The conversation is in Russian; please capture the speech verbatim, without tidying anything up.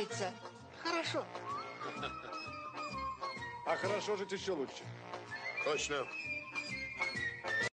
нравится. Хорошо. А хорошо жить еще лучше. Точно.